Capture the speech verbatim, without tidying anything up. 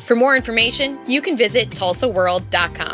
For more information, you can visit tulsa world dot com.